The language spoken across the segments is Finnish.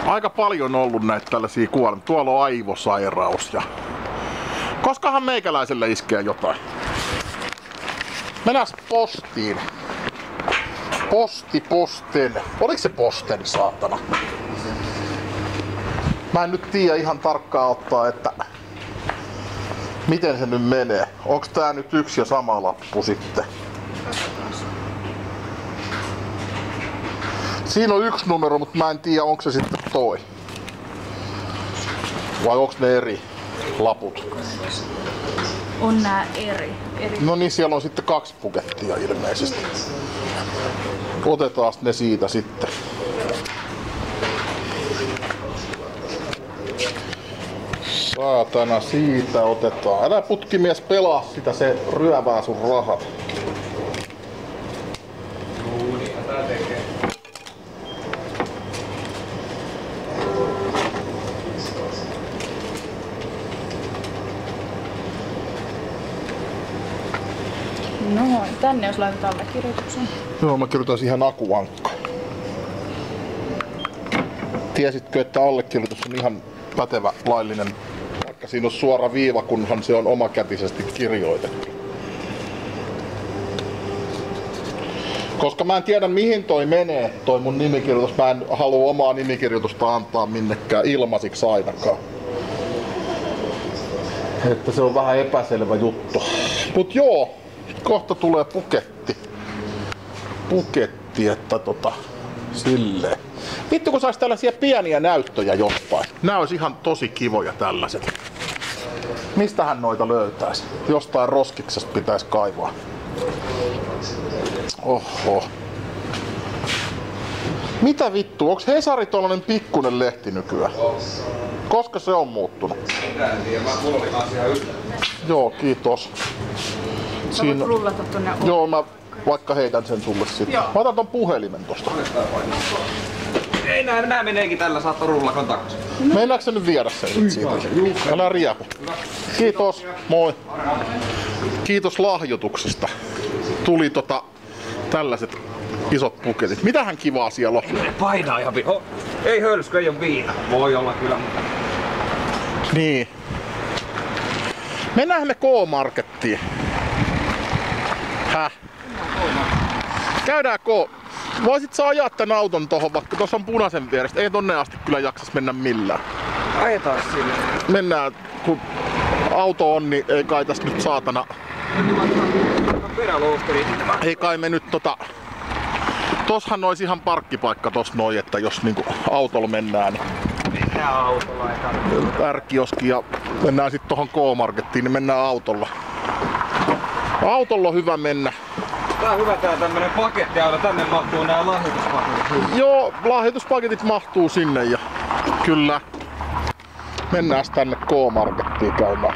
Aika paljon ollut näitä tällaisia kuolemia. Tuolla on aivosairaus ja... Koskahan meikäläiselle iskee jotain? Mennään postiin. Posten. Oliko se posten, saatana? Mä en nyt tiedä ihan tarkkaan ottaa, että... Miten se nyt menee? Onks tää nyt yksi ja sama lappu sitten? Siinä on yksi numero, mutta mä en tiedä onko se sitten toi. Vai onks ne eri laput? On nää eri. No niin, siellä on sitten 2 pukettia ilmeisesti. Otetaan ne siitä sitten. Saatana, siitä otetaan. Älä putkimies pelaa sitä, se ryövää sun rahat. No, tänne jos laitetaan allekirjoituksen. Joo, mä kirjoitan ihan Akuankka. Tiesitkö, että allekirjoitus on ihan pätevä, laillinen, vaikka siinä on suora viiva, kunhan se on omakätisesti kirjoitettu. Koska mä en tiedä mihin toi menee, toi mun nimikirjoitus. Mä en halua omaa nimikirjoitusta antaa minnekään ilmaisiksi ainakaan. Että se on vähän epäselvä juttu. Mut joo, kohta tulee puketti, että silleen. Vittu kun sais tällaisia pieniä näyttöjä jostain. Nää olisi ihan tosi kivoja tällaiset. Mistähän noita löytäisi? Jostain roskiksesta pitäisi kaivaa. Oho. Mitä vittu? Onks Hesari tollanen pikkunen lehti nykyään? Koska se on muuttunut? Joo, kiitos. Siinä... rullata tonne. Joo, mä vaikka heitän sen sulle sitten. Mä otan ton puhelimen tosta. Ei nää meneekin tällä, saattaa rullakon takaisin. Mennäänkö se nyt viedä sen siitä? Älä riepu. Kiitos, moi. Kiitos lahjoituksesta. Tuli tällaiset isot puketit. Mitähän kivaa siellä on? Painaa ihan ei hölsky, ei oo viina. Voi olla kyllä. Niin. Mennään me K-markettiin. Häh? Käydään Voisit sä ajaa tän auton tohon, vaikka tuossa on punaisen vierestä. Ei tonne asti kyllä jaksas mennä millään. Ajetaan sinne. Mennään, kun auto on, niin ei kai tästä nyt saatana... Ei kai me nyt Tossahan olisi ihan parkkipaikka tossa noin, että jos niinku autolla mennään, niin... Mennään autolla eka. R-kioski ja mennään sit tohon K-markettiin, niin mennään autolla. Autolla on hyvä mennä. Tää on hyvä tää tämmönen pakettiauto, tänne mahtuu nää lahjoituspaketit. Joo, lahjoituspaketit mahtuu sinne ja kyllä. Mennään tänne K-markettiin käymään.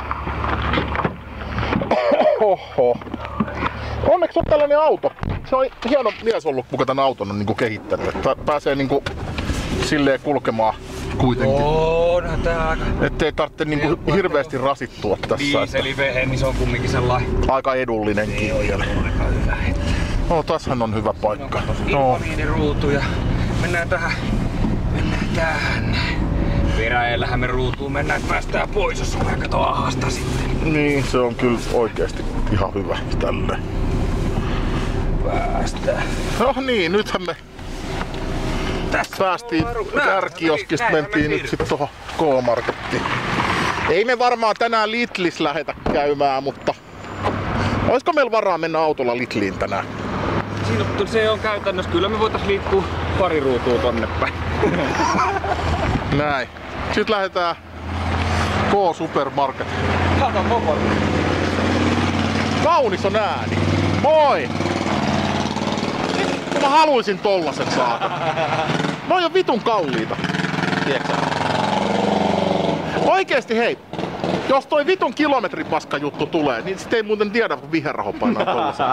Oho. Onneksi on tällainen auto. Se on hieno mies ollut, kuka tän auton on niinku kehittänyt. Että pääsee niinku silleen kulkemaan kuitenkin. Onhan tää aika... Ettei tarvitse niinku hirveästi rasittua tässä. Diiselivehe, niin se on kumminkin sellainen... Aika edullinenkin vielä. No, tässähän on hyvä paikka. Invalidiruutu ja mennään tähän. Mennään tähän. Peräjällähän me ruutuun mennään, että päästään pois, jos on aika ahasta sitten. Niin, se on kyllä oikeesti ihan hyvä tälleen. Päästään. No niin, nythän me päästiin R-kioskista, mentiin nyt sit tohon K-markettiin. Ei me varmaan tänään Lidlis lähetä käymään, mutta olisiko meillä varaa mennä autolla Lidliin tänään? Se on käytännössä, kyllä me voitais liikkua pari ruutua tonne päin. Näin. Sitten lähdetään K-supermarket. Kato mopo. Kaunis on ääni. Moi! Mä haluisin tollasen saada. Noi on vitun kalliita. Tiedätkö? Oikeesti hei, jos toi vitun kilometripaska juttu tulee, niin sit ei muuten tiedä, kun viherraho painaa tollasen.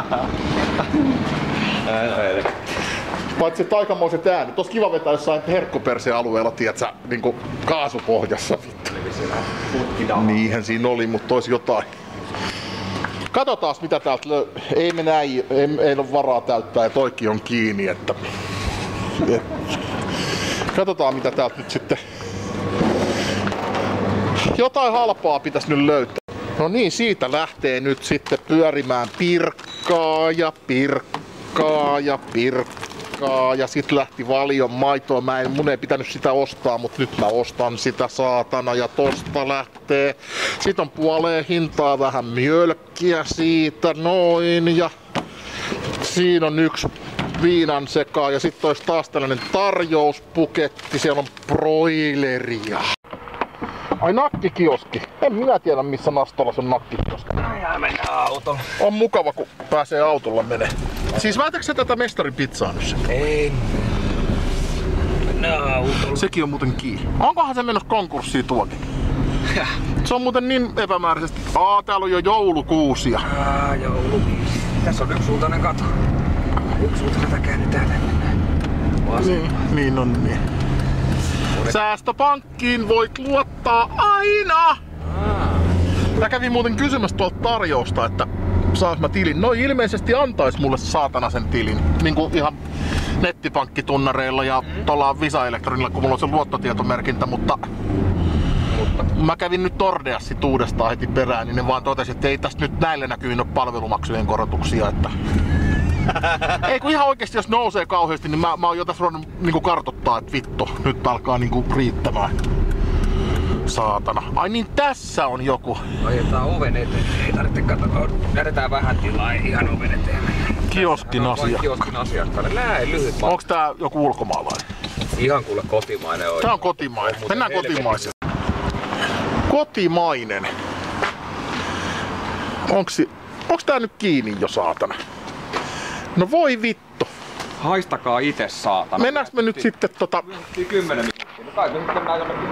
Paitsi että aikamoiset äänet. Tos kiva vetää jossain herkkuperse-alueella, tiedätkö, niinku kaasupohjassa. Niinhän siinä oli, mutta ois jotain. Katsotaan mitä täältä ei me näin, ei ole varaa täyttää ja toikin on kiinni, että Katsotaan mitä täältä nyt sitten. Jotain halpaa pitäisi nyt löytää. No niin, siitä lähtee nyt sitten pyörimään Pirkkaa ja Pirkkaa ja Pirkkaa. Ja sit lähti Valion maitoa. Mun ei pitänyt sitä ostaa, mutta nyt mä ostan sitä saatana. Ja tosta lähtee. Sit on puoleen hintaa vähän mjölkkiä siitä noin. Ja siinä on yksi viinan sekaa. Ja sit olisi taas tällainen tarjouspuketti. Siellä on broileria. Ai nakkikioski. En minä tiedä missä Nastolassa on nakkikioski. Ja mennään autolla. On mukava kun pääsee autolla menee. Siis väitätkö sä tätä mestarin pizzaa nyt? Ei. Mennään autolla. Sekin on muuten kiinni. Onkohan se menossa konkurssiin tuokin? Se on muuten niin epämääräisesti. Täällä on jo joulukuusia. Joulukuusi. Tässä on yksisuuntainen kato. Yksisuuntainen tää käännetään tänne. Niin on niin. Säästöpankkiin voit luottaa aina! Mä kävin muuten kysymässä tuolta tarjousta, että saas mä tilin. No ilmeisesti antais mulle saatana sen tilin. Niinku ihan nettipankkitunnareilla ja tuolla Visa Electronilla, kun mulla on se luottotietomerkintä, mutta mä kävin nyt Nordeassa uudestaan heti perään, niin ne vaan totesi, että ei tästä nyt näille näkyviin ole palvelumaksujen korotuksia, että ei kun ihan oikeesti jos nousee kauheasti, niin mä oon jo tässä ruvennut niinku kartoittaa, että vittu, nyt alkaa niinku riittämään. Saatana. Ai niin tässä on joku. Ajetaan oven eteen. Ei tarvitse katsoa. Jätetään vähän tilaa. Ihan oven eteen. Kioskin asiakkaan. Kioskin asiakkaalle. Näin lyhyt matka. Onks tää joku ulkomaalainen? Ihan kuule kotimainen on. Tää on kotimainen. Mennään kotimaisen. Kotimainen. Onks tää nyt kiinni jo saatana? No voi vittu. Haistakaa itse saatana. Mennäänkö me nyt sitten 10 minuuttia. No kai me nyt mennään jonnekin.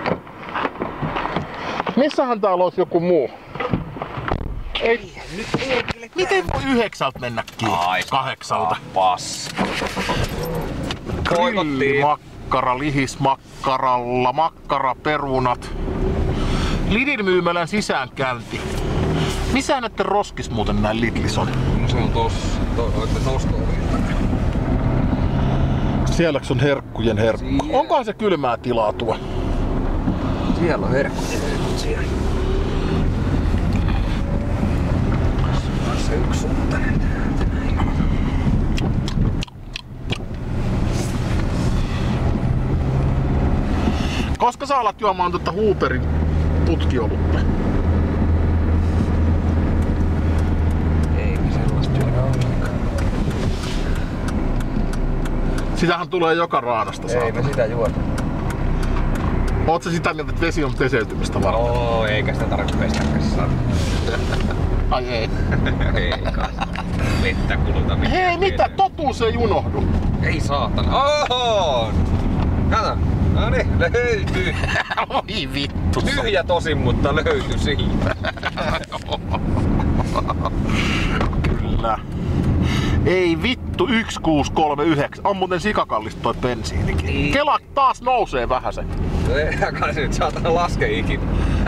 Missähän täällä olisi joku muu? Ei. Miten voi 9 mennä kiinni? 8. Paska. Grillimakkara, lihismakkaralla, makkaraperunat. Lidin myymälän sisäänkäynti. Missä näette roskis muuten näin Lidlis on? No se on tossa. Sielläks on herkkujen herkku? Siellä. Onkohan se kylmää tilaa tuo? Siellä on herkkujen siellä. Se yksisuuntainen täältä näin. Koska sä alat juomaan Huuperin putkiolutta? Ei sellaista juoda ollenkaan. Sitähän tulee joka raanasta saatana. Ei me sitä juoda. Oot sä sitä mieltä, että vesi on peseytymistä varten? Eikä sitä tarvitse pestäkään saada. Ai ei. Ei kai. Vettä kuluta mitään. Hei mitä? Totuus ei unohdu. Ei saatana. Oho! Kato. Noniin, löytyy. Oi vittu. Tyhjä tosin, mutta löytyi siitä. Kyllä. Ei vittu, 1639. On muuten sikakallista toi bensiinikin. Kela taas nousee vähäsen. Eikä se nyt saatana laske ikinä.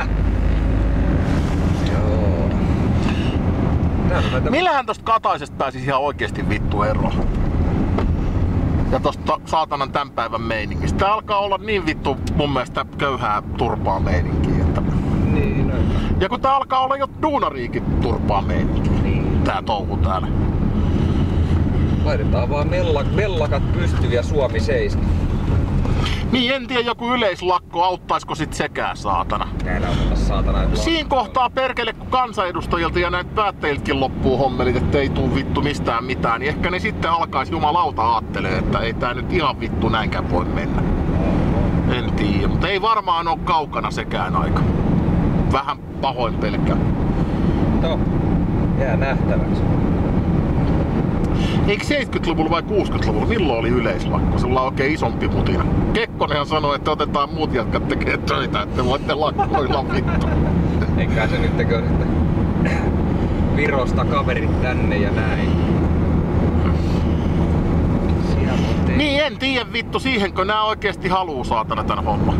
Joo. Millähän tosta Kataisesta pääsis ihan oikeesti vittu eroon? Ja tosta saatanan tän päivän meiningistä. Tää alkaa olla niin vittu mun mielestä köyhää turpaa meininkiä. Että... Niin, no. Ja kun tää alkaa olla jo duunariikin turpaa meininkiä. Niin. Tää touhu täällä. Laitetaan vaan mellakat pystyyn ja Suomi seiski. Niin en tiedä joku yleislakko auttaisiko sit sekään saatana. Näillä on saatana. Siinä kohtaa perkele kun kansanedustajilta ja näitä päättäjiltäkin loppuu hommelit, että ei tuu vittu mistään mitään, niin ehkä ne sitten alkaisi jumalauta aattelee, että ei tää nyt ihan vittu näinkään voi mennä. En tiedä, mutta ei varmaan oo kaukana sekään aika. Vähän pahoin pelkään. No, jää nähtäväksi. Eikö 70-luvulla vai 60-luvulla? Milloin oli yleislakko? Sillä on oikein isompi mutina. Kekkonenhan sanoi, että otetaan muut jätkät tekee töitä, että voitte lakkoilla vittu. Eikä se nyt tekee Virosta kaverit tänne ja näin. Niin en tiedä vittu, siihenkö nää oikeesti haluu saatana tän homman.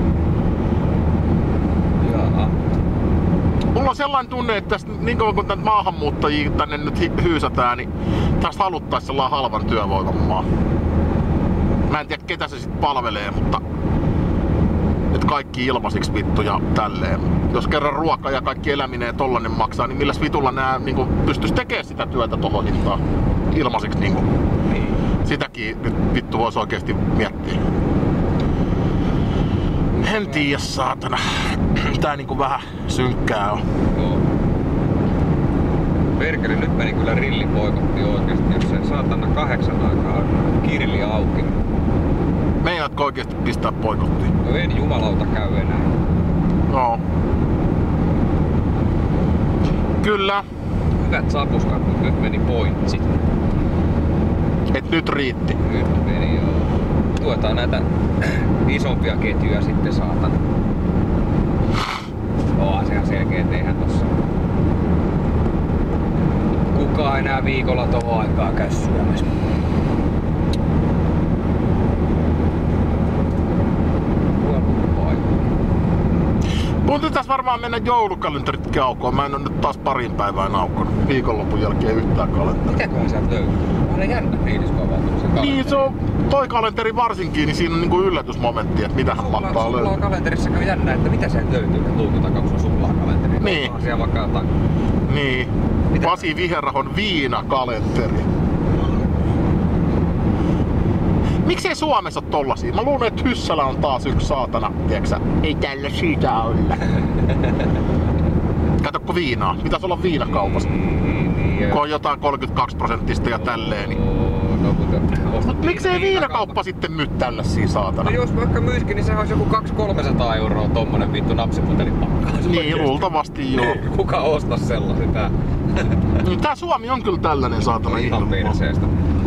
Jaa. Mulla on sellainen tunne, että tästä, niin kauan kun tänne maahanmuuttajia tänne nyt hyysätään, niin tästä haluttais sellainen halvan työvoiman maa. Mä en tiedä ketä se sit palvelee, mutta et kaikki ilmaisiksi vittu ja tälleen. Jos kerran ruoka ja kaikki eläminen ja tollanen maksaa, niin milläs vitulla nää niinku pystyis tekemään sitä työtä tohon hintaan ilmaisiksi niinku. Niin. Sitäkin nyt vittu vois oikeesti miettiä. En tiedä saatana. Tää niinku vähän synkkää on. Joo. Perkele, nyt meni kyllä rilli poikotti oikeesti, jos se saatana 8 aikaa kirli auki. Meinaatko oikeesti pistää poikottiin? No en jumalauta käy enää. No. Kyllä. Hyvät sapuskat, mutta nyt meni pointsit. Et nyt riitti. Nyt meni joo. Tuetaan näitä isompia ketjuja sitten saatana. Onhan se ihan selkeä eihän tossa kukaan enää viikolla tohon aikaa käy syömässä. Mun pitäis varmaan mennä joulukalenterit aukoon. Mä en oo nyt taas parin päivään aukonut. Viikonlopun jälkeen yhtään kalenteria. Mitäköhän sieltä löytyy? Vähän jännä fiilis, kun avautunut sen kalenteri. Niin se on toi kalenteri varsinkin, niin siinä on niinku yllätysmomentti, että mitähän mahtaa löytyä. Suklaakalenterissa on jännä, että mitä sieltä löytyy luukun takaa, kun se on suklaakalenteri. Niin. On siellä vaikka jotain. Niin. Mitä? Pasi Viherahon viinakalenteri. Miksei Suomessa ole tollasia? Mä luulen, että Hyssälä on taas yksi saatana, tieksä? Ei tällä siitä olla. Katsokko viinaa? Pitäis olla viinakaupassa. Niin, kun on jotain 32% ja tälleen. Niin. No, mutta miksei viinakauppa sitten myy tällaisia saatana? No jos vaikka myyskin, niin sehän olisi joku 200-300 euroa tommonen vittu napsiputelin pakkaus. Niin, luultavasti joo. Kuka ostas sellaisen tää? Tää Suomi on kyllä tällainen saatana ihan perseestä.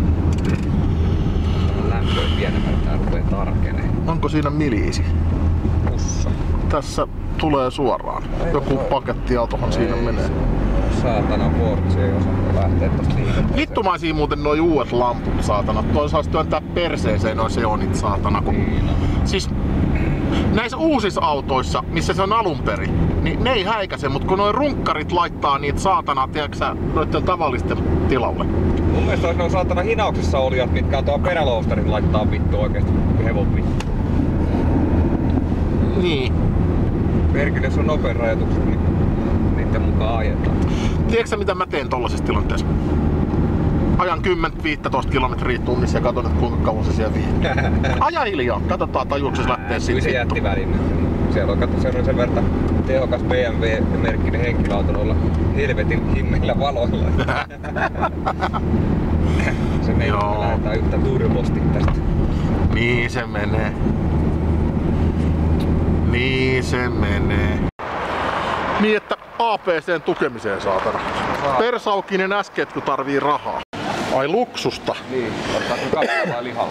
Lämpöä pienemmältä tää rupee tarkenee. Onko siinä miliisi? Pussa. Tässä tulee suoraan. Joku pakettiautohan siinä menee. Saatana Ford, ei osannut lähteä tosta liikenteeseen. Vittumaisia muuten noi uudet lamput saatana. Toi saisi työntää perseeseen noi seonit saatana. Kun... Siis näissä uusissa autoissa, missä se on alun perin, niin ne ei häikäse, mutta kun noi runkkarit laittaa niitä saatana, tiedätkö noitten tavallisten tilalle. Mun mielestä olisi ne on saatana hinauksessa olijat, mitkä on tuohon peräloostarin laittaa vittu oikeesti hevon vittu. Niin. Perkele, se on nopein rajoitukset, niin niiden mukaan ajetaan. Tiedätkö mitä mä teen tollasessa tilanteessa? Ajan 10-15 kilometriä tunnissa ja katon, että kuinka kauan se siellä viihtyy. Aja hiljaa, katsotaan tajuuko se lähtee siitä. Kyllä se jätti väliin nyt. Siellä on, katso, se on sen verran tehokas BMW-merkkinen henkilöauto olla helvetin himmeillä valoilla. Se menee, me lähdetään yhtä turbosti tästä. Niin se menee. Niin se menee. Niin että APC:n tukemiseen saatana. Persaukinen S-ketju tarvii rahaa. Ai luksusta. Niin, ottaa kun kappaa lihalla.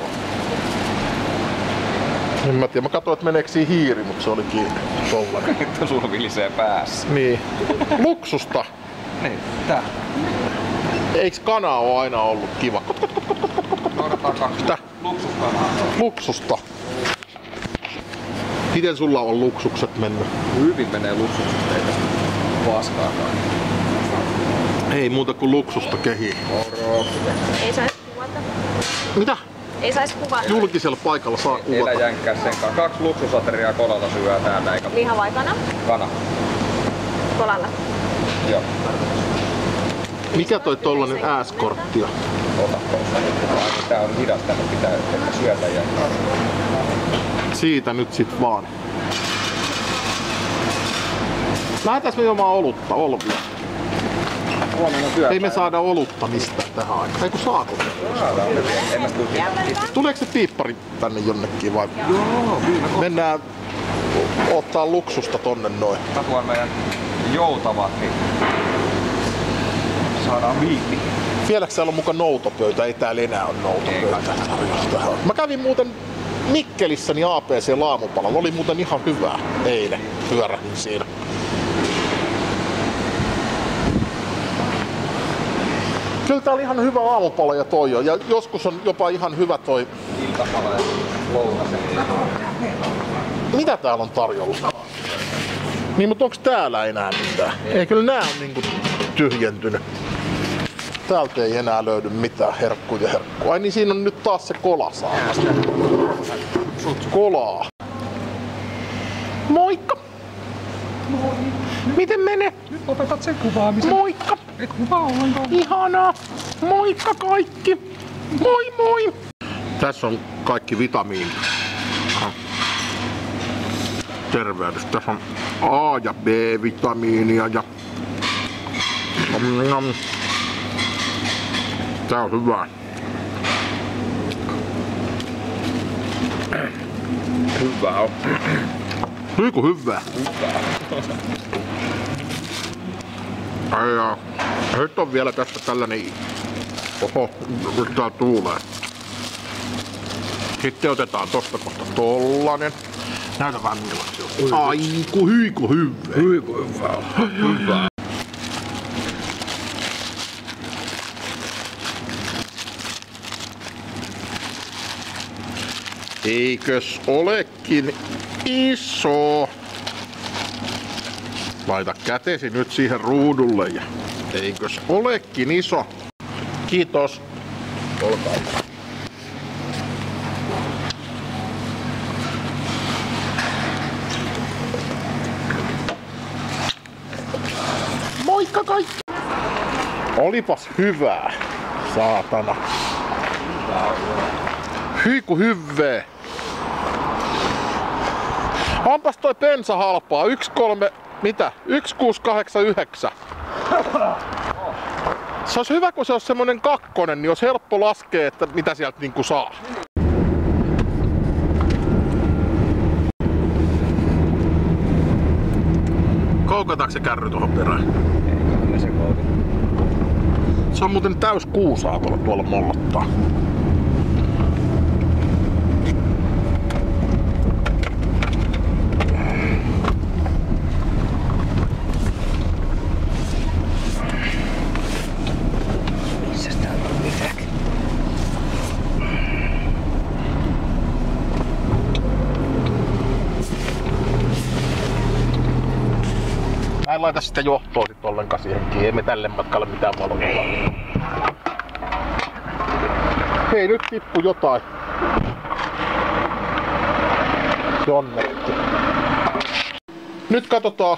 En mä tiedä, mä katsoin, että meneekö siinä hiiri, mutta se olikin tollanen. Nyt sulla vilisee päässä. Niin. Luksusta. Niin, tää. Eiks kana oo aina ollut kiva? Noudataan 2. Mitä? Luksuskanaa. Luksusta. Miten sulla on luksukset mennyt? Hyvin menee luksuksesta, ei tästä paskaakaan. Ei muuta kuin luksusta kehii. Moro. Ei sais kuvata. Mitä? Ei sais kuvata. Julkisella paikalla saa kuvata. Elä jänkkää sen kanssa. 2 luksusateriaa kolalla syödään täällä eikä Liha vai kana? kana. Kolalla. Joo. Mikä toi tollanen S-kortti on? Ota tuossa. Tää on hidas, tänne pitää että syötä ja... Siitä nyt sit vaan. Lähdetääs me juomaan olvia. Huomenna syötä. Ei me saada olutta mistään tähän aikaan. Ei kun saako? En mä tule. Tuleeko se piippari tänne jonnekin vai? Joo, kyllä. Mennään ottaa luksusta tonne noin. Mä tuon meidän joutavat, niin saadaan viikki. Vieläkö täällä on mukaan noutopöytä? Ei täällä enää ole noutopöytä. Mä kävin muuten Mikkelissä niin APC laamupalalla. Oli muuten ihan hyvää eilen. Pyörähdin siinä. Kyllä tää oli ihan hyvä aamupala ja toi on. Ja joskus on jopa ihan hyvä toi... Iltapala ja lounasen. Mitä täällä on tarjolla? Niin, mutta onks täällä enää mitään? Ei kyllä nää on niinku tyhjentynyt. Täältä ei enää löydy mitään herkkuja. Ai niin, siinä on nyt taas se kola saamassa. Kolaa. Moikka! Moi. Miten menee? Nyt opetat sen kuvaamisen. Moikka! Et kuvaa ollenkaan. Ihanaa! Moikka kaikki! Moi moi! Tässä on kaikki vitamiinit. Terveydessä. Tässä on A- ja B-vitamiinia ja... Tää on hyvää. Hyvä on. Niinku hyvää. Ai jaa. Nyt on vielä tässä tällainen... Oho, nyt tää tuulee. Sitten otetaan tosta kohta tollanen. Näytä vähän millaisia. Aiku hyiku hyvää. Hyiku hyvää. Hyvää. Eikös olekin iso? Laita kätesi nyt siihen ruudulle ja eikös olekin iso? Kiitos. Olkaa hyvä. Moikka kaikki! Olipas hyvää, saatana. Hyiku hyvää. Onpas toi bensa halpaa. 1,689. Se olisi hyvä, kun se olisi semmonen kakkonen, niin olisi helppo laskea, että mitä sieltä niinku saa. Koukataanko se kärry tuohon perään? Eiköhän me se koukata. Se on muuten täys kuusaa tuolla mollottaa. Mä en laita sitä johtoa sit ollenkaan siihen kiinni. Ei me tälle matkalle mitään valvontaa. Hei, nyt tippu jotain. Jonnekin. Nyt katsotaan.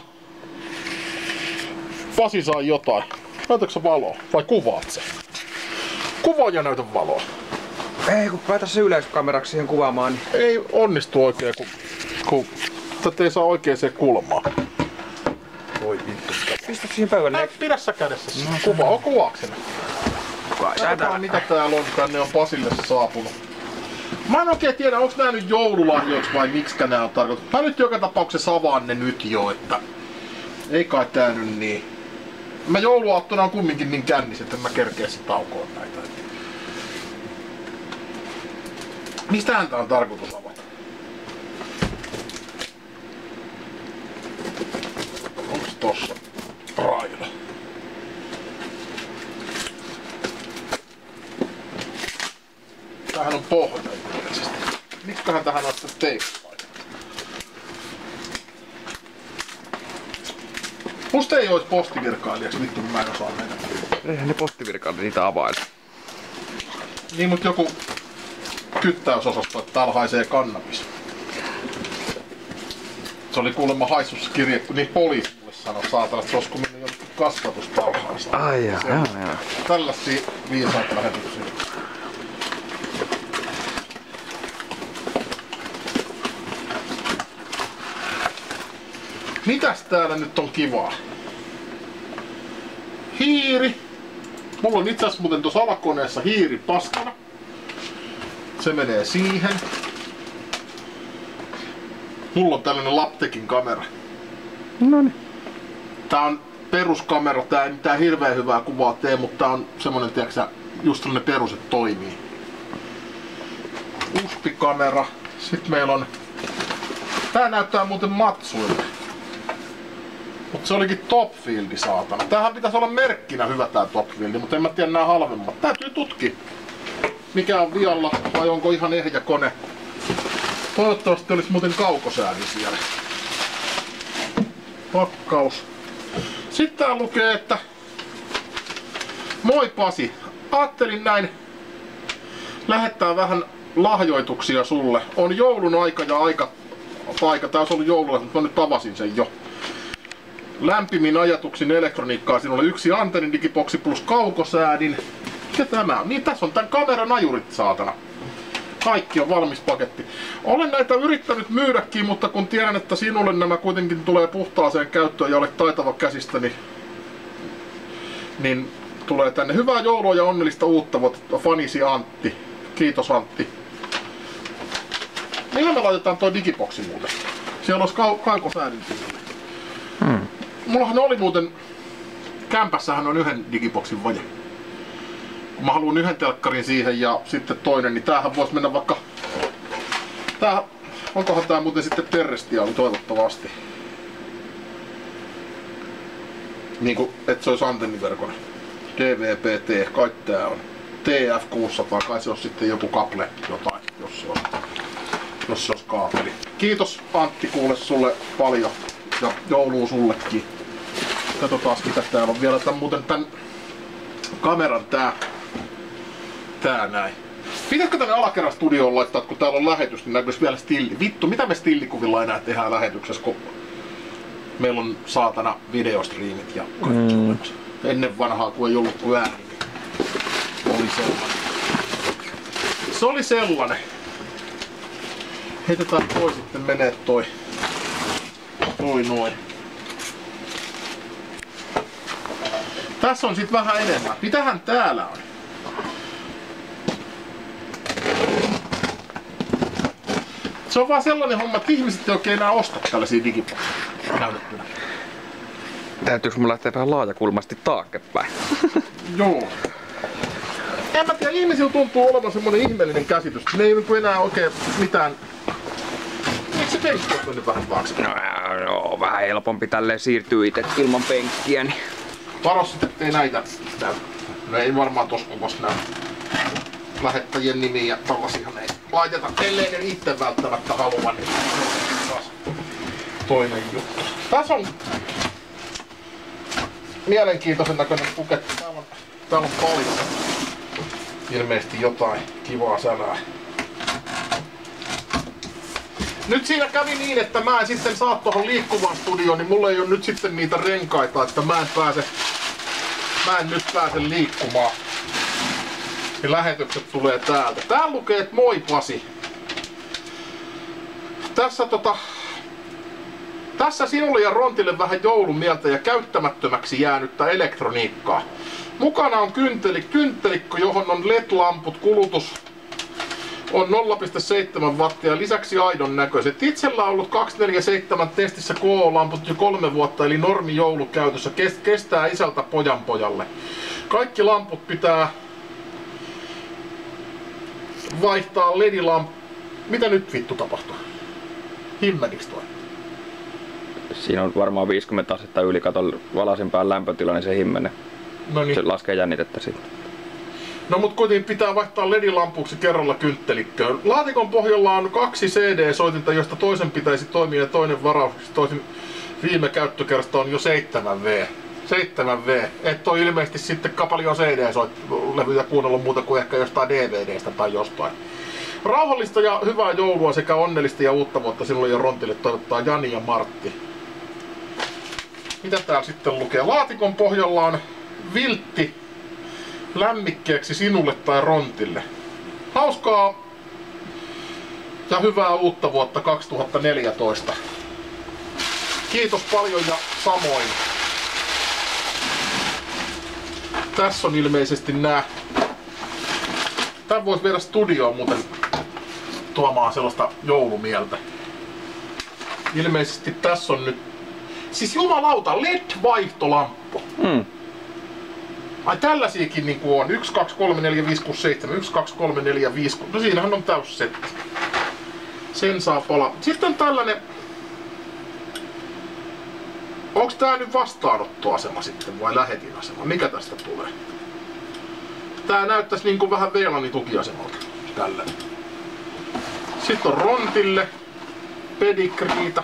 Pasi saa jotain. Näytätkö sä valoa? Vai kuvaat se? Kuvaa ja näytä valoa. Ei, kun päätä se yleiskameraksi siihen kuvaamaan, niin... Ei onnistu oikein, kun tätä ei saa oikein se kulmaa. Voi vittu. Pistä siihen pöydälle. Pidä sä kädessä. Kuvaa, kuvaakseni. Katsotaan mitä täällä on. Tänne on Pasille saapunut. Mä en oikein tiedä, onks nää nyt joululahjoiksi vai miksikä nää on tarkoitus. Mä nyt joka tapauksessa avaan ne nyt jo, että... Ei kai tää nyt niin. Mä jouluaattona on kumminkin niin kännis, että mä kerkeä sit taukoon näitä. Mistähän tää on tarkoitus avata? Onks tossa raila? Tämähän on pohja ilmeisesti. Miksiköhän tähän on sitten teippi laitettu? Musta ei ois postivirkailijaksi, vittu kun mä en osaa mennä. Eihän ne postivirkaille niitä availe. Niin mut joku kyttäysosasto, että täällä haisee kannabis. Se oli kuulemma haissussa kirjattu, niin poliisi mulle sanoi saatana, että se olisiko mennyt jonnekin kasvatustarhaista. Ai jaa. Tällaisia viisaita lähetyksiä. Mitäs täällä nyt on kivaa? Hiiri. Mulla on itse asiassa muuten tuossa alakoneessa hiiri paskana. Se menee siihen. Mulla on tällainen Laptekin kamera. Noniin. Tää on peruskamera, tää ei mitään hirveän hyvää kuvaa tee, mutta tää on semmonen, tiiäksä, just sellainen perus, että toimii. USB-kamera. Sitten meillä on... Tää näyttää muuten matsuille. Mut se olikin Topfieldi, saatana. Tämähän pitäisi olla merkkinä hyvä tää Topfieldi, mutta en mä tiedä nää halvemmat. Täytyy tutkia, mikä on vialla vai onko ihan ehjä kone. Toivottavasti olisi muuten kaukosääni siellä. Pakkaus. Sitten tää lukee, että Moi Pasi. Ajattelin näin lähettää vähän lahjoituksia sulle. On joulun aika ja paikka. Tää olisi ollut joulua, mutta mä nyt tavasin sen jo. Lämpimin ajatuksin elektroniikkaa. Siinä oli yksi antennin digiboksi plus kaukosäädin. Ja tämä on? Niin tässä on tän kameran ajurit saatana. Kaikki on valmis paketti. Olen näitä yrittänyt myydäkin, mutta kun tiedän, että sinulle nämä kuitenkin tulee puhtaaseen käyttöön ja olet taitava käsistä, niin tulee tänne. Hyvää joulua ja onnellista uutta vuotta, fanisi Antti. Kiitos Antti. Millä me laitetaan toi digiboksi muuten? Siellä olisi kaukosäädin. Mullahan oli muuten, kämpässähän on yhden digiboksin vaje. Kun mä haluan yhden telkkarin siihen ja sitten toinen, niin tämähän voisi mennä vaikka... Onkohan tää muuten sitten terrestiaali toivottavasti? Niinku, et se olisi antenniverkon. DVB-T, kai tää on. TF600, kai se on sitten joku kaple jotain, jos se olisi kaapeli. Kiitos Antti kuule sulle paljon ja joulua sullekin. Katsotaan mitä täällä on vielä tän kameran tää näin. Pitäisikö tänne alakerrastudioon laittaa, kun täällä on lähetys, niin näkyisi vielä stilli. Vittu, mitä me stillikuvilla enää tehdään lähetyksessä, kun meillä on saatana videostriimit ja kaikki olemassa. Ennen vanhaa, kun ei ollut kuin ääni, oli sellainen. Se oli sellainen. Heitetään toi sitten, menee toi noin. Tässä on sit vähän enemmän. Mitähän täällä on? Se on vaan sellainen homma, että ihmiset ei oikein enää osta tällaisia digipakkeja käytettynä. Täytyykö mun lähteä vähän laajakulmasti taaksepäin? Joo. En mä tiedä, ihmisillä tuntuu olevan semmonen ihmeellinen käsitys. Ne ei enää oikein mitään... Eikö se penkki ole nyt vähän taaksepäin? No, vähän helpompi tälleen siirtyy itse ilman penkkiä. Niin... Varo sitten, ettei näitä näy. No ei varmaan tossa kuvassa näy. Lähettäjien nimiä ja tällaisia ei laiteta, ellei ne itse välttämättä halua, niin taas toinen juttu. Tässä on mielenkiintoisen näköinen puketti. Täällä on paljon. Ilmeisesti jotain kivaa sälää. Nyt siinä kävi niin, että mä en sitten saa tuohon liikkuvaan studioon, niin mulla ei ole nyt sitten niitä renkaita, että mä en nyt pääse liikkumaan. Ja lähetykset tulee täältä. Täällä lukee, että moi Pasi. Tässä sinulle ja Rontille vähän joulumieltä ja käyttämättömäksi jäänyttä elektroniikkaa. Mukana on kynttelikko, johon on LED-lamput, kulutus on 0,7 wattia, lisäksi aidon näköiset. Itsellä on ollut 247 testissä KO-lamput jo 3 vuotta, eli normi joulukäytössä. Kestää isältä pojanpojalle. Kaikki lamput pitää vaihtaa LED-lamppu. Mitä nyt vittu tapahtuu? Himmeliks toi? Siinä on varmaan 50 astetta yli katon valaisimpään lämpötila, niin se himmenee. No niin. Se laskee jännitettä siitä. No mut kuitenkin pitää vaihtaa LED-lampuksi kerralla kynttelikköön. Laatikon pohjalla on 2 CD-soitinta, josta toisen pitäisi toimia ja toinen varaukseksi. Toisin viime käyttökerrasta on jo 7V. 7V. Et ole ilmeisesti sitten paljon CD-levyjä kuunnellut muuta kuin ehkä jostain DVDstä tai jostain. Rauhallista ja hyvää joulua sekä onnellista ja uutta vuotta sinulle ja Rontille toivottaa Jani ja Martti. Mitä täällä sitten lukee? Laatikon pohjalla on viltti lämmikkeeksi sinulle tai Rontille. Hauskaa ja hyvää uutta vuotta 2014. Kiitos paljon ja samoin. Tässä on ilmeisesti nää. Tän vois viedä studioon muuten tuomaan sellaista joulumieltä. Ilmeisesti tässä on nyt... Siis jumalauta, LED-vaihtolamppu. Ai tällaisiakin niinku on. 1, 2, 3, 4, 5, 6, 7. 1, 2, 3, 4, 5, 6. No siinähän on täys setti. Sen saa palaa. Sitten on tällainen... Onks tää nyt vastaanottoasema sitten vai lähetinasema? Mikä tästä tulee? Tää näyttäis niinku vähän VLANin tukiasemalta. Tällä. Sitten on Rontille pedigreetä.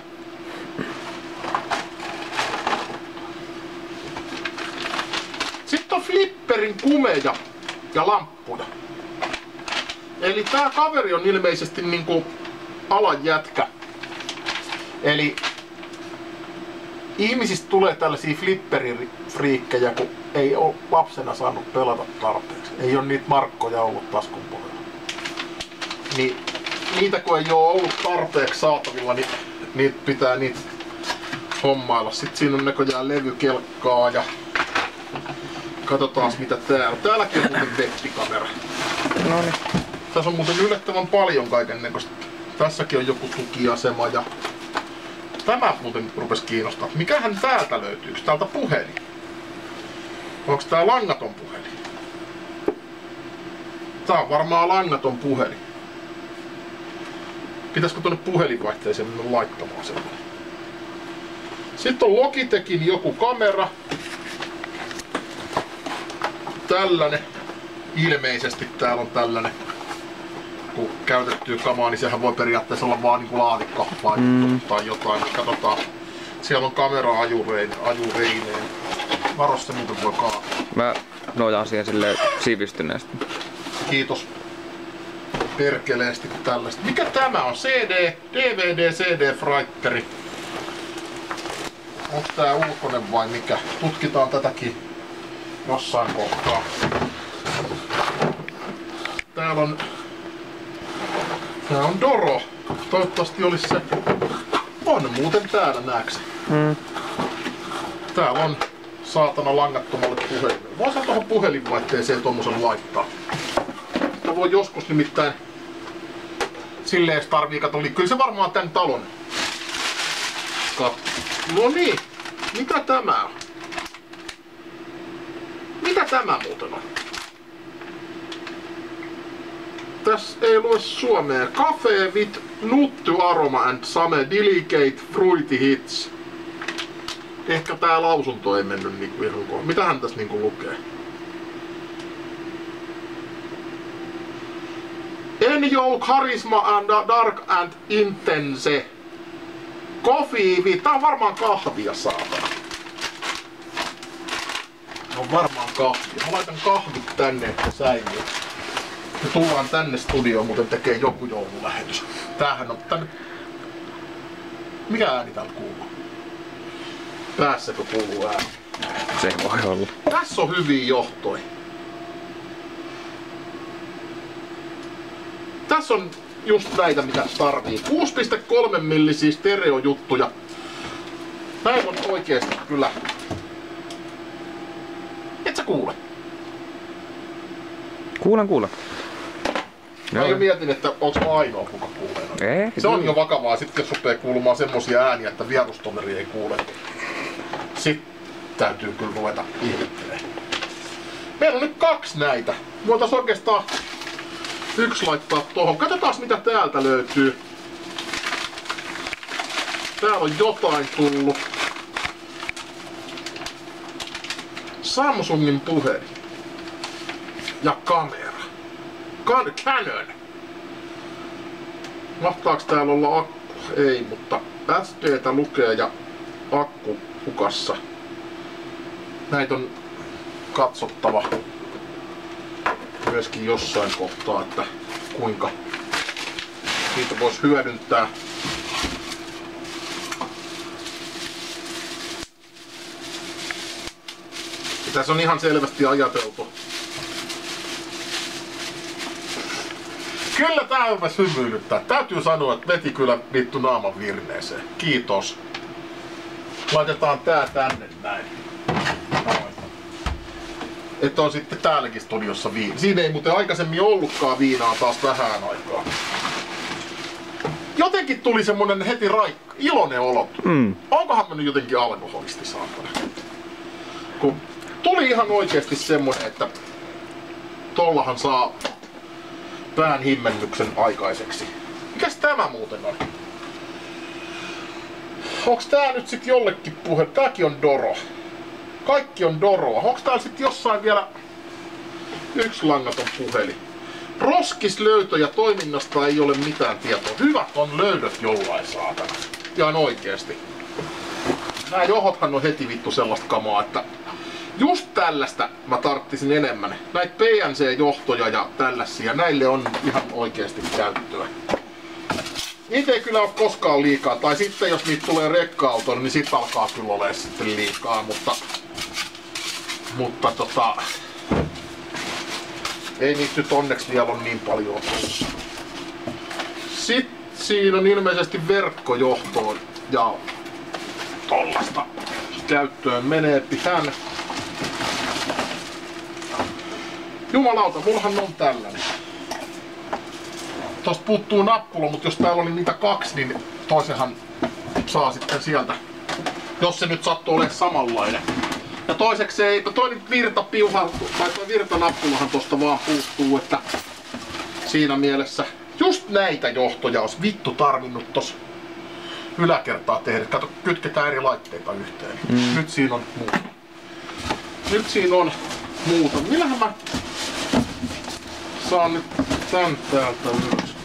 Sitten on flipperin kumeja ja lamppuja. Eli tää kaveri on ilmeisesti niinku alan jätkä. Eli ihmisistä tulee tällaisia flipperifriikkejä, kun ei ole lapsena saanut pelata tarpeeksi. Ei ole niitä markkoja ollut taskun pohjalla. Niin niitä kun ei ole ollut tarpeeksi saatavilla, niin niitä pitää niitä hommailla. Sitten siinä on näköjään levykelkkaa ja katsotaan mitä täällä on. Täälläkin on muuten webbikamera. Noniin. Tässä on muuten yllättävän paljon kaikennäköistä. Tässäkin on joku tukiasema ja tämä muuten rupes kiinnostaa. Mikähän täältä löytyy? Täältä puhelin. Onks tää langaton puhelin? Tää on varmaan langaton puhelin. Pitäisikö tuonne puhelinvaihteeseen mennä laittamaan sellainen? Sitten on Logitechin joku kamera. Tällainen. Ilmeisesti täällä on tällainen. Kun käytettyä kamaa, niin sehän voi periaatteessa olla vaan niinku laatikko tai jotain. Katsotaan. Siellä on kamera ajureineen. Varos se muuten voi kaatua. Mä nojaan siihen silleen sivistyneesti. Kiitos. Perkeleesti tällaista. Mikä tämä on? CD, DVD, CD-fraitteri. Onko tää ulkoinen vai mikä? Tutkitaan tätäkin jossain kohtaa. Täällä on... Tää on Doro. Toivottavasti olisi se... On muuten täällä, nääksä. Täällä on saatana langattomalle puhelimelle. Voisin tuohon puhelinvaihteeseen tommosen laittaa. Sitä voi joskus nimittäin... Silleen jos tarvii katsoa. Kyllä se varmaan tän talon. No niin. Mitä tämä on? Mitä tämä muuten on? Tässä ei lue suomea. Cafe with nutty aroma and some delicate fruity hits. Ehkä tää lausunto ei mennyt niinku ihan kohdalla. Mitähän tässä niinku lukee? Enjoy charisma and dark and intense. Coffee with... Tää on varmaan kahvia, saatana. On varmaan kahvia. Mä laitan kahvit tänne, että säilyy. Me tullaan tänne studioon muuten tekee joku joululähetys. Tämähän on tänne... Mikä ääni täältä kuuluu? Päässäkö kuuluu ääni? Se voi olla. Tässä on hyviä johtoja. Tässä on just näitä mitä tarvii. 6.3 millisiä stereojuttuja. Näin on oikeesti kyllä. Et sä kuule? Kuulen. Mä jo mietin, että onks mä ainoa kuka kuulee. Ei. Se on jo vakavaa sit jos rupee kuulumaan semmosia ääniä, että vierustoveri ei kuule. Sitten täytyy kyllä ruveta ihmettelemään. Meillä on nyt 2 näitä. Voitais oikeastaan yksi laittaa tohon. Katsotaan mitä täältä löytyy. Täällä on jotain tullut. Samsungin puhelin. Ja kamera. Canon. Mahtaaks täällä olla akku? Ei, mutta SD:tä lukee ja akku hukassa. Näitä on katsottava myöskin jossain kohtaa, että kuinka niitä voisi hyödyntää. Ja tässä on ihan selvästi ajateltu. Kyllä tää rupes hymyilyttää. Täytyy sanoa, että veti kyllä vittu naaman virneeseen. Kiitos. Laitetaan tää tänne näin. Että on sitten täälläkin studiossa viina. Siinä ei muuten aikaisemmin ollutkaan viinaa taas vähän aikaa. Jotenkin tuli semmonen heti iloinen olo. Onkohan mä nyt jotenkin alkoholisti saatana? Kun tuli ihan oikeesti semmonen, että tollahan saa pään himmennyksen aikaiseksi. Mikäs tämä muuten on? Onks tää nyt sit jollekin puhe? Tääkin on Doro. Kaikki on Doroa. Onks täällä sit jossain vielä yksi langaton puhelin? Roskislöytöjä toiminnasta ei ole mitään tietoa. Hyvät on löydöt jollain saatana. Ihan oikeesti. Nää johothan on heti vittu sellaista kamaa, että Just tällaista mä tarttisin enemmän. Näitä PNC-johtoja ja tällaisia, näille on ihan oikeasti käyttöä. Niitä ei kyllä ole koskaan liikaa, tai sitten jos niitä tulee rekka-autoille, niin sit alkaa kyllä olemaan sitten liikaa, mutta ei niitä nyt onneksi vielä ole niin paljon. Sitten siinä on ilmeisesti verkkojohtoon ja tollasta käyttöön menee tän. Jumalauta, mullahan on tällainen. Tosta puuttuu nappula, mutta jos täällä oli niitä 2, niin toisenhan saa sitten sieltä, jos se nyt sattuu olemaan samanlainen. Ja toiseksi ei, toi virtapiuha, tai toi virtanappulahan tosta vaan puuttuu, että siinä mielessä just näitä johtoja olisi vittu tarvinnut tossa yläkertaa tehdä. Kato, kytketään eri laitteita yhteen. Nyt siinä on muuta. Millähän mä saan nyt tän täältä ylös?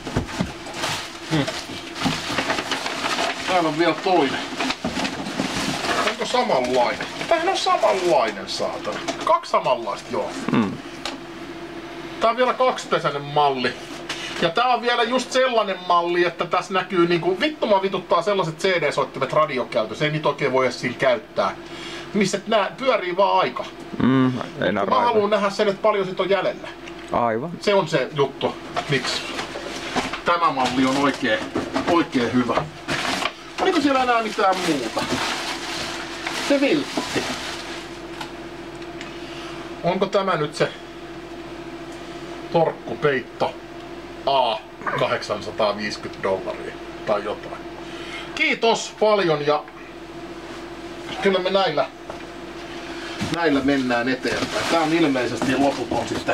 Täällä on vielä toinen. Onko samanlainen? Tämähän on samanlainen, saatana. 2 samanlaista, joo. Tää on vielä 2-pesäinen malli. Ja tää on vielä just sellainen malli, että tässä näkyy niinku, vittu vituttaa sellaiset CD-soittimet radiokäytössä, ei niitä oikein voi edes siinä käyttää. Missä nää pyörii vaan aika. Mä haluan nähdä sen, että paljon sit on jäljellä. Aivan. Se on se juttu, miksi tämä malli on oikein hyvä. Oliko siellä enää mitään muuta? Se viltti. Onko tämä nyt se torkkupeitto A $850 tai jotain? Kiitos paljon ja kyllä me näillä mennään eteenpäin. Tää on ilmeisesti loputon sitten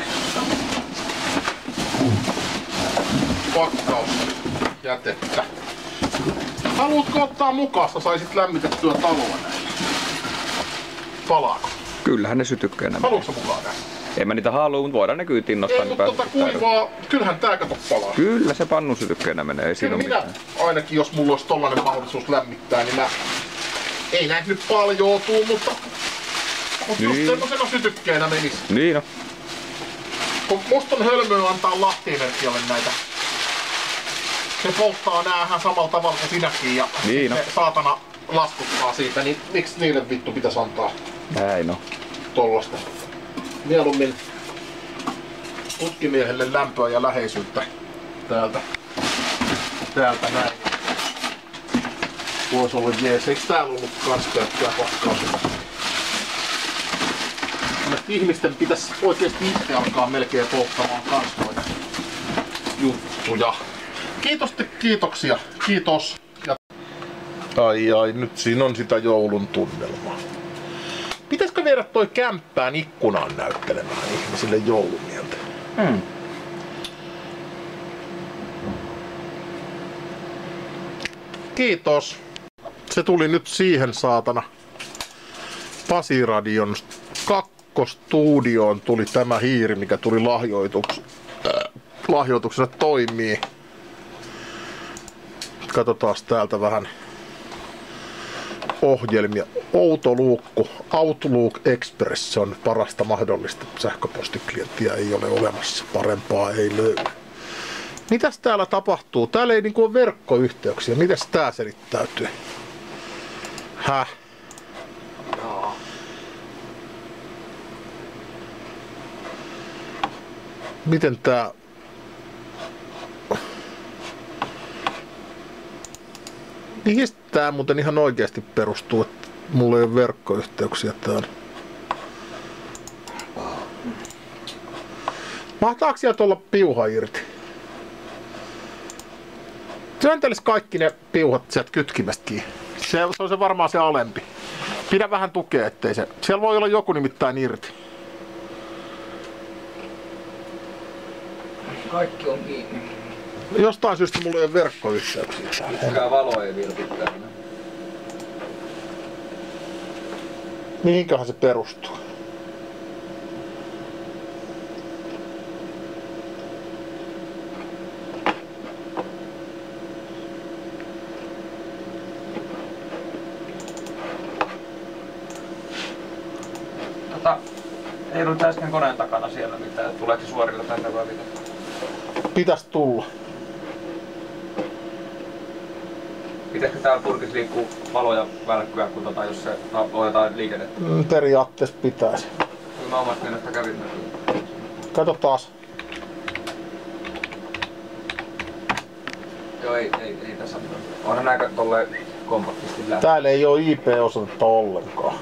pakkausjätettä. Haluatko ottaa mukaan, saisit lämmitettyä taloa näillä? Palaako? Kyllähän ne sytykkää nämä. Haluatko mukaan näin? En mä niitä halua, mutta voidaan ne kyytiin nostaa. Ei, mutta kuivaa, kyllähän tää kato palaa. Kyllä se pannun sytykkeenä menee, ei siinä minä mitään. Ainakin jos mulla olisi tollanen mahdollisuus lämmittää, niin ei näitä nyt paljon tuu, mutta niin. Just semmosena sytykkeenä menis. Niin no. Kun musta on hölmöä antaa Lahti-Energialle näitä. Se polttaa nää ihan samalla tavalla kuin sinäkin ja niin no. Saatana laskuttaa siitä, niin miksi niille vittu pitäisi antaa näin no. Tollasta. Mieluummin putkimiehelle lämpöä ja läheisyyttä täältä näin. Voisi olla jees. Eiks täällä ollut kans pelkkää pakkausta? Ihmisten pitäisi oikeesti itse alkaa melkein polttamaan kans noita juttuja. Kiitoksia. Kiitos. Ai, nyt siinä on sitä joulun tunnelmaa. Pitäisikö viedä toi kämppään ikkunaan näyttelemään ihmisille joulumieltä? Kiitos. Se tuli nyt siihen saatana. Pasiradion kakkostudioon tuli tämä hiiri, mikä tuli lahjoituksena toimii. Katsotaan täältä vähän ohjelmia. Outoluukku, Outlook Express, se on parasta mahdollista sähköpostiklienttiä, ei ole olemassa, parempaa ei löydy. Mitäs täällä tapahtuu? Täällä ei niinku ole verkkoyhteyksiä, mitäs tää selittäytyy? Häh? Miten tää... Mihin tää muuten ihan oikeasti perustuu, että mulla ei ole verkkoyhteyksiä täällä? Mahtaako sieltä olla piuha irti? Työntelis kaikki ne piuhat sieltä kytkimestäkin. Se on se varmaan se alempi. Pidä vähän tukea, ettei se... Siellä voi olla joku nimittäin irti. Kaikki on kiinni. Jostain syystä mulla ei ole verkkoyhteyksiä. Yksikään valo ei vilpittä. Mihinköhän se perustuu? Ei ollut äsken koneen takana siellä mitään. Tuleekin suorilla tänne vai mitä? Pitäis tulla. Pitäisikö täällä purkissa liikkuu valoja välkkyä, kun jos se otetaan liikennettä? Periaatteessa pitäisi. Kyllä mä omasta mielestä kävin. Kato taas. Joo, ei tässä mitään. Onhan aika tolleen kompaktisti lähtö. Täällä ei oo IP-osoitetta ollenkaan.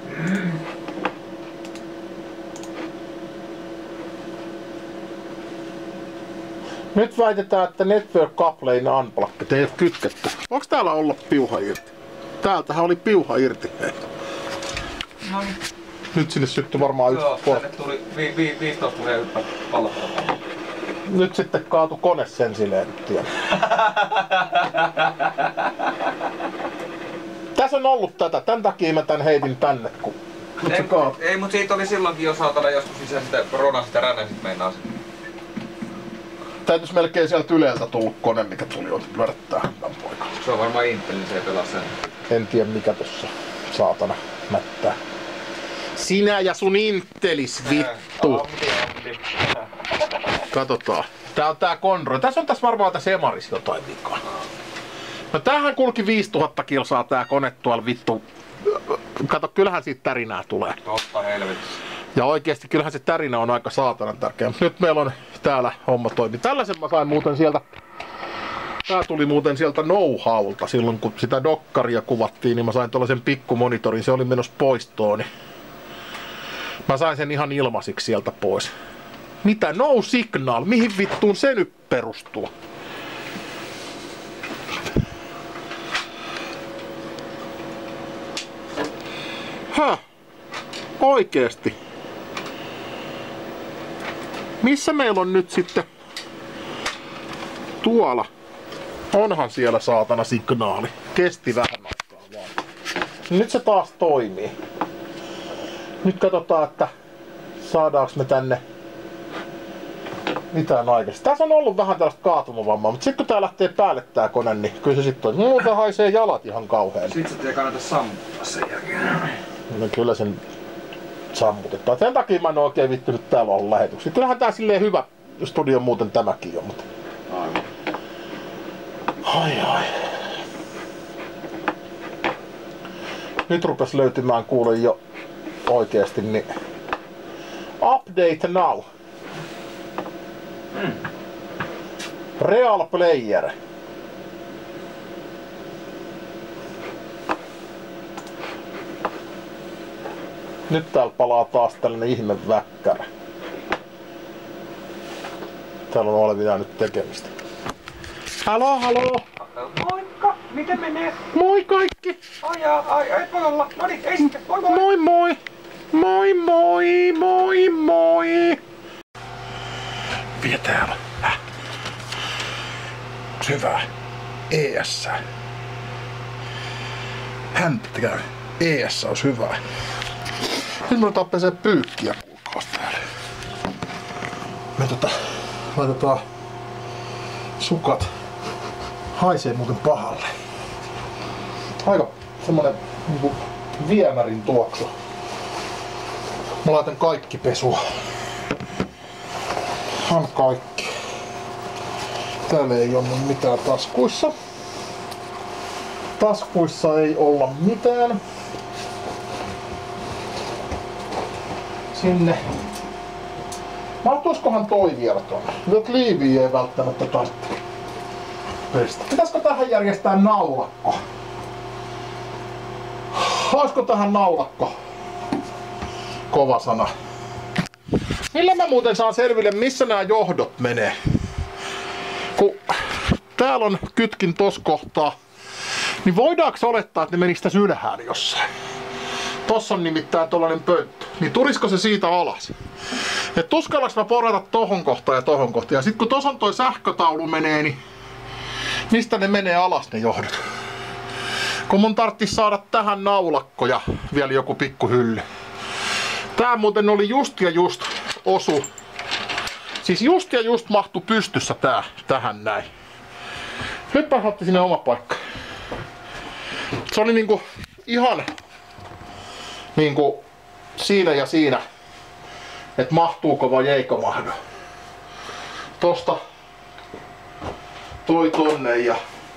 Nyt väitetään, että Network Coupling Unplugged ei oo kytketty. Onks täällä olla piuha irti? Täältähän oli piuha irti. No niin. Nyt sinne syttyi varmaan Joo, yksi tänne tuli 15 tulee hyppää pallopalloa. Nyt sitten kaatu kone sen silleen tien. Tässä on ollut tätä, tän takia mä tän heitin tänne, kun se kaatu. Ei, mut siitä oli silloinkin jo saatana joskus sisään sitä ronasit ja ränäsit meinaa sen. Täytyis melkein sieltä Yleltä tullut kone, mikä tuli otit pyörättää tämän poikaan. Se on varmaan Intelin, se ei pelaa sen. En tiedä mikä tossa saatana mättää. Sinä ja sun Intelis, vittu! Katsotaan. Tää on tää Conroy. Tässä on varmaan tässä Emaris jotain vikaa. No tämähän kulki 5000 kilsaa tää kone tuolla vittu. Kato, kyllähän siitä tärinää tulee. Totta helvetissä. Ja oikeesti kyllähän se tärinä on aika saatanan tärkeä. Nyt meillä on täällä homma toimi. Tällaisen mä sain muuten sieltä. Tää tuli muuten sieltä Know-howlta silloin kun sitä dokkaria kuvattiin, niin mä sain tällaisen pikkumonitorin. Se oli menossa poistoon. Niin mä sain sen ihan ilmaisiksi sieltä pois. Mitä? No Signal? Mihin vittuun se nyt perustuu? Häh? Oikeesti? Missä meillä on nyt sitten? Tuolla. Onhan siellä saatana signaali. Kesti vähän aikaa vaan. Nyt se taas toimii. Nyt katsotaan, että saadaanko me tänne mitään aikaisemmin. Tässä on ollut vähän tällaista kaatumavammaa, mutta sitten kun tää lähtee päälle tää kone, niin kyllä se sitten on. Muuta haisee jalat ihan kauhean. Sitten se ei kannata sammuttaa sen jälkeen. No kyllä sen sammutetaan. Sen takia mä en oikein vittynyt täällä olla lähetyksiä. Kyllähän tää silleen hyvä studio muuten tämäkin on, mutta... Aivan. Ai. Nyt rupes löytymään kuule jo oikeesti niin... Update now. Real Player. Nyt täällä palaa taas tällainen ihme väkkärä. Täällä on olevinaan nyt tekemistä. Haloo! Moikka! Miten menee? Moi kaikki! Ai, et voi olla. No niin, ei sitten. Moi! Moi! Vie täällä. Hyvä. ES. Häntä käy. ES olisi hyvä. Nyt me pesee pyykkiä kuulkaas täällä. Me laitetaan sukat. Haisee muuten pahalle. Aika semmonen niinku viemärin tuoksu. Mä laitan kaikki pesua. Han kaikki. Täällä ei ole mitään taskuissa. Taskuissa ei olla mitään. Sinne. Mahtuiskohan toi vielä tonne? Nyt liiviä ei välttämättä tarvitse pestä. Pitäisikö tähän järjestää naulakko? Olisiko tähän naulakko? Kova sana. Millä mä muuten saan selville, missä nämä johdot menee? Kun täällä on kytkin tossa kohtaa, niin voidaanko olettaa, että ne menis tässä ylhäällä jossain? Tossa on nimittäin tollanen pönttö. Niin tulisiko se siitä alas? Et uskallaks mä porata tohon kohtaan ja tohon kohtaan. Ja sit kun tossa on toi sähkötaulu menee, niin mistä ne menee alas ne johdot? Kun mun tarttis saada tähän naulakko ja vielä joku pikku hylly. Tää muuten oli just ja just osu. Siis just ja just mahtu pystyssä tää tähän näin. Nyt otti sinne oma paikka. Se oli niinku ihan niinku siinä ja siinä että mahtuuko vai eikö mahdu. Tosta toi tonne ja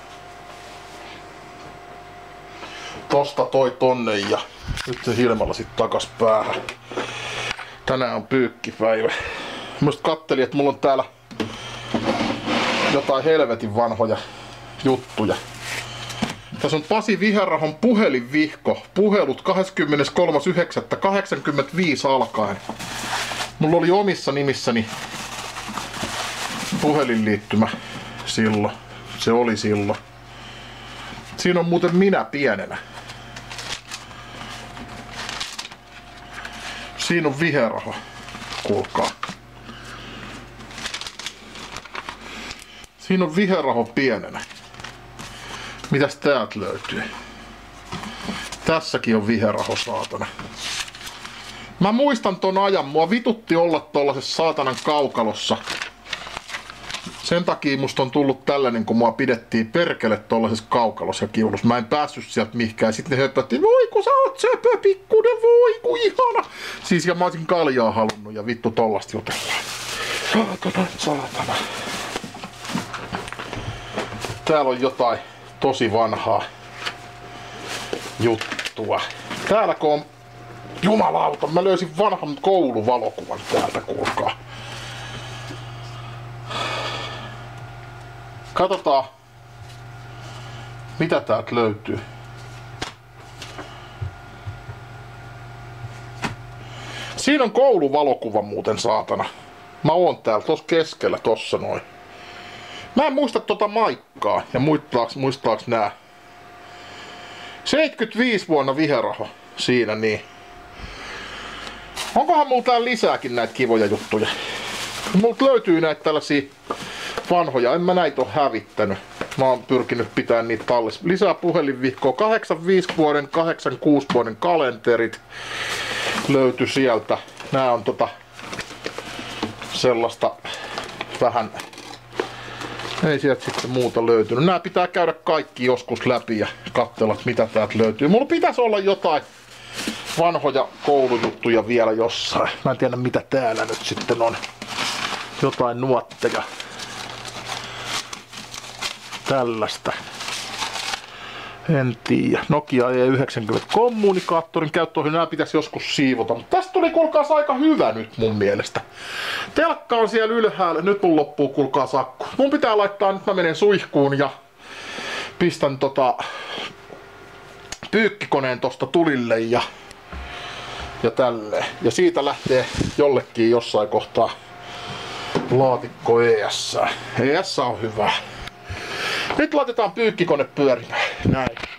tosta toi tonne ja nyt se Hilmalla sit takas päähän. Tänään on pyykkipäivä. Mä just kattelin, että mulla on täällä jotain helvetin vanhoja juttuja. Tässä on Pasi Viherahon puhelinvihko. Puhelut 23.9.85 alkaen. Mulla oli omissa nimissäni puhelinliittymä silloin. Se oli silloin. Siinä on muuten minä pienenä. Siinä on Viheraho. Kuulkaa. Siinä on Viheraho pienenä. Mitäs täältä löytyy? Tässäkin on Viheraho, saatana. Mä muistan ton ajan. Mua vitutti olla tollasessa saatanan kaukalossa. Sen takia musta on tullut tällainen, kun mua pidettiin perkele tollasessa kaukalossa ja kiulussa. Mä en päässyt sieltä mihinkään. Sitten ne höpötti, voi kun sä oot söpö pikkunen, voi kun ihana. Siis ja mä olisin kaljaa halunnut ja vittu tollasta jutellaan. Saatana. Täällä on jotain tosi vanhaa juttua. Täällä kun on, jumalauta, mä löysin vanhan kouluvalokuvan täältä, kuulkaa. Katsotaan, mitä täältä löytyy. Siinä on kouluvalokuva muuten, saatana. Mä oon täällä tossa keskellä, tossa noin. Mä en muista tota maikkaa ja muistaaks nää. 75 vuonna Viheraho siinä niin. Onkohan mulla täällä lisääkin näitä kivoja juttuja? Multa löytyy näitä tällaisia vanhoja, en mä näitä oo hävittänyt. Mä oon pyrkinyt pitämään niitä tallessa. Lisää puhelinvihkoa, 85 vuoden, 86 vuoden kalenterit löytyi sieltä. Nää on sellaista vähän, ei sieltä sitten muuta löytynyt. Nää pitää käydä kaikki joskus läpi ja katsella, mitä täältä löytyy. Mulla pitäisi olla jotain vanhoja koulujuttuja vielä jossain. Mä en tiedä mitä täällä nyt sitten on. Jotain nuotteja. Tällaista. En tiedä. Nokia E90 kommunikaattorin käyttöohjelma. Nää pitäisi joskus siivota. Mutta tästä tuli kuulkaas aika hyvä nyt mun mielestä. Telkka on siellä ylhäällä. Nyt mun loppuu kuulkaas akku. Mun pitää laittaa, nyt mä menen suihkuun ja pistän pyykkikoneen tosta tulille ja tälleen. Ja siitä lähtee jollekin jossain kohtaa laatikko ES. ES on hyvä. Nyt laitetaan pyykkikone pyörimään. Näin.